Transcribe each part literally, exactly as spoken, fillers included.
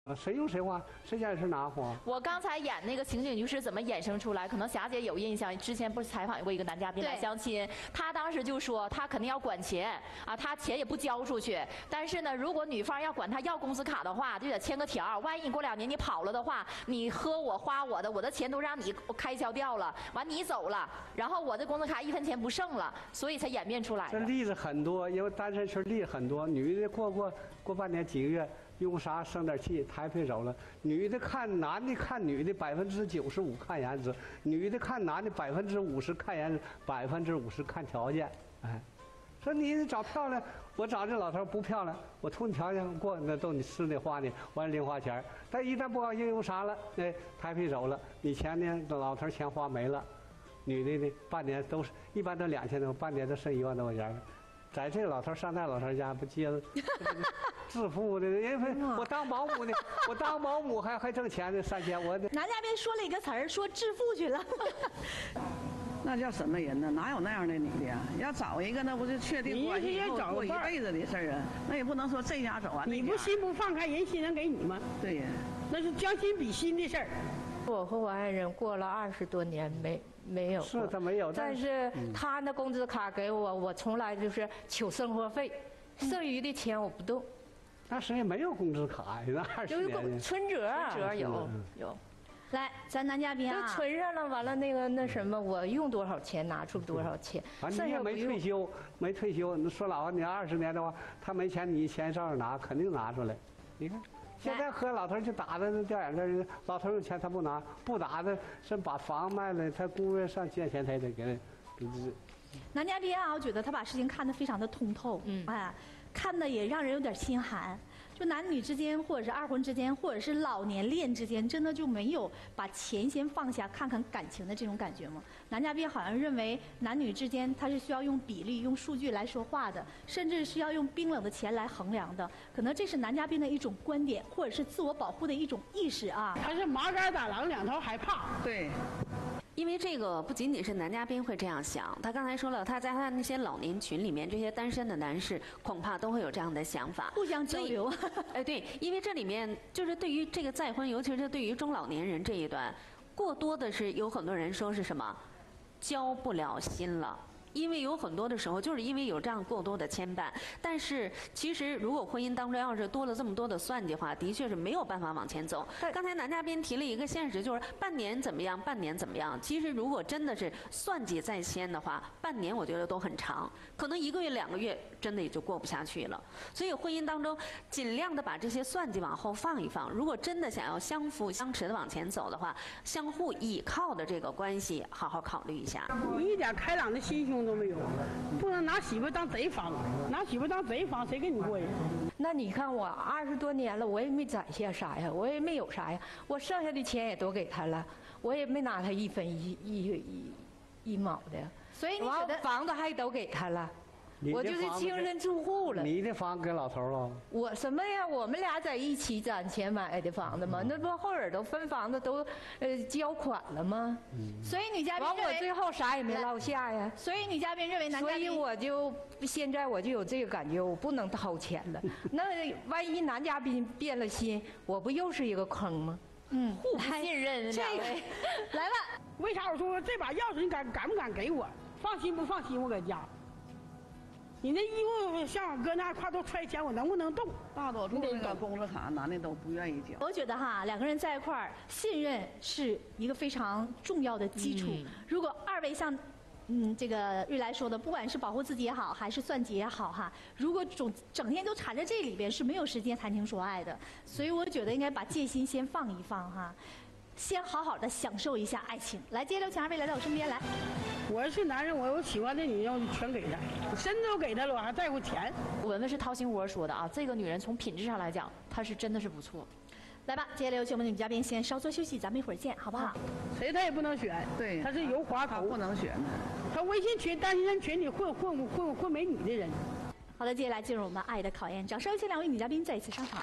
谁用谁花，谁家有事拿花。 我刚才演那个情景就是怎么衍生出来，可能霞姐有印象，之前不是采访过一个男嘉宾来相亲，他当时就说他肯定要管钱啊，他钱也不交出去，但是呢，如果女方要管他要工资卡的话，就得签个条，万一你过两年你跑了的话，你喝我花我的，我的钱都让你开销掉了，完你走了，然后我的工资卡一分钱不剩了，所以才演变出来的。 这例子很多，因为单身群例子很多，女的过过过半年几个月。用啥生点气，抬腿走了。女的看男的看女的百分之九十五看颜值，女的看男的百分之五十看颜值，百分之五十看条件。哎，说你长漂亮，我长这老头不漂亮，我图你条件过，那逗你吃你花你，完零花钱。但一旦不高兴用啥了，哎，抬腿走了，你钱呢？老头钱花没了，女的呢半年都是一般都两千多，半年都剩一万多块钱。在这个老头上那老头家不接着致富的，因为我当保姆呢，我当保姆还还挣钱呢，三千我。 男嘉宾说了一个词儿，说致富去了。 那叫什么人呢？哪有那样的女的呀？要找一个，那不是确定关系以后过一辈子的事儿啊？那也不能说这家走啊。 你不心不放开，人心能给你吗？ 对呀， 那是将心比心的事儿。 我和我爱人过了二十多年没没有是他没有， 但是他那工资卡给我，我从来就是求生活费，剩余的钱我不动。 那谁也没有工资卡，那二十年。 有存折， 存折有有。 来，咱男嘉宾啊， 都存上了，完了那个那什么，我用多少钱拿出多少钱。 反正你也没退休，没退休。你说老你二十年的话，他没钱，你钱照样拿，肯定拿出来。你看。现在和老头就打的那掉眼泪，老头有钱他不拿，不打的是把房卖了，他姑爷上借钱他也得给他。 男嘉宾啊，我觉得他把事情看得非常的通透，嗯，哎，看的也让人有点心寒。就男女之间，或者是二婚之间，或者是老年恋之间，真的就没有把钱先放下，看看感情的这种感觉吗？男嘉宾好像认为男女之间他是需要用比例、用数据来说话的，甚至是要用冰冷的钱来衡量的。可能这是男嘉宾的一种观点，或者是自我保护的一种意识啊。 他是麻杆打狼，两头害怕。 对。 因为这个不仅仅是男嘉宾会这样想，他刚才说了，他在他那些老年群里面，这些单身的男士恐怕都会有这样的想法， 互相交流。 哎，对，因为这里面就是对于这个再婚，尤其是对于中老年人这一段，过多的是有很多人说是什么，交不了心了。因为有很多的时候，就是因为有这样过多的牵绊。但是其实，如果婚姻当中要是多了这么多的算计的话，的确是没有办法往前走。刚才男嘉宾提了一个现实，就是半年怎么样，半年怎么样。其实如果真的是算计在先的话，半年我觉得都很长，可能一个月、两个月真的也就过不下去了。所以婚姻当中，尽量的把这些算计往后放一放。如果真的想要相扶相持的往前走的话，相互依靠的这个关系，好好考虑一下。 一点开朗的心胸都没有，不能拿媳妇当贼防，拿媳妇当贼防，谁跟你过呀？ 那你看我二十多年了，我也没攒下啥呀，我也没有啥呀，我剩下的钱也都给他了，我也没拿他一分一一一一毛的， 所以你觉得房子还都给他了。我就是净身出户了。 你的房给老头了？ 我什么呀？我们俩在一起攒钱买的房子嘛，那不后边都分房子都呃交款了吗？ 嗯、所以女嘉宾完我最后啥也没落下呀。 所以女嘉宾认为男嘉宾， 所以我就现在我就有这个感觉，我不能掏钱了。那万一男嘉宾变了心，我不又是一个坑吗？ 嗯， 互不信任， 这个来吧。 为啥我说这把钥匙你敢敢不敢给我？放心不放心？我搁家。你那衣服像搁那块都揣钱，我能不能动？ 大多数那个工资卡男的都不愿意交。 我觉得哈，两个人在一块儿，信任是一个非常重要的基础。嗯、如果二位像，嗯，这个瑞来说的，不管是保护自己也好，还是算计也好哈，如果总整天都缠在这里边，是没有时间谈情说爱的。所以我觉得应该把戒心先放一放哈，先好好的享受一下爱情。来，接着请二位来到我身边来。 我是男人，我有喜欢的女人，我全给她，身子都给她了，我还在乎钱。 文文是掏心窝说的啊，这个女人从品质上来讲，她是真的是不错。 来吧，接下来有请我们的女嘉宾先稍作休息，咱们一会儿见，好不好？ 谁她也不能选， 对， 她是油滑头， 不能选的。 她微信群、单身群里混混混混美女的人。 好的，接下来进入我们爱的考验，掌声有请两位女嘉宾再一次上场。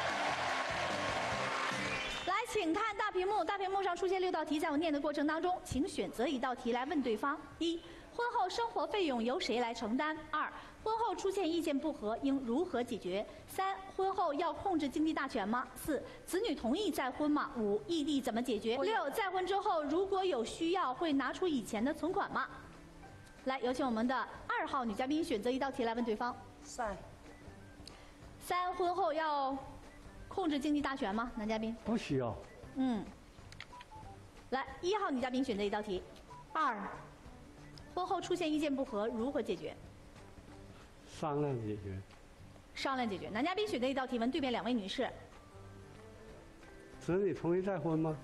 来，请看大屏幕，大屏幕上出现六道题，在我念的过程当中，请选择一道题来问对方：一、婚后生活费用由谁来承担？二、 婚后出现意见不合，应如何解决？三、婚后要控制经济大权吗？四、子女同意再婚吗？五、异地怎么解决？六、再婚之后如果有需要，会拿出以前的存款吗？来，有请我们的二号女嘉宾选择一道题来问对方。 三。 三、婚后要控制经济大权吗？男嘉宾。 不需要。 嗯。来，一号女嘉宾选择一道题。二。婚后出现意见不合，如何解决？ 商量解决。 商量解决。男嘉宾选择一道题，问对面两位女士。 子女同意再婚吗？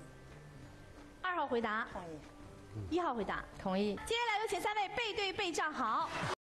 二号回答。 同意。 一号回答。 同意。 接下来有请三位背对背站好。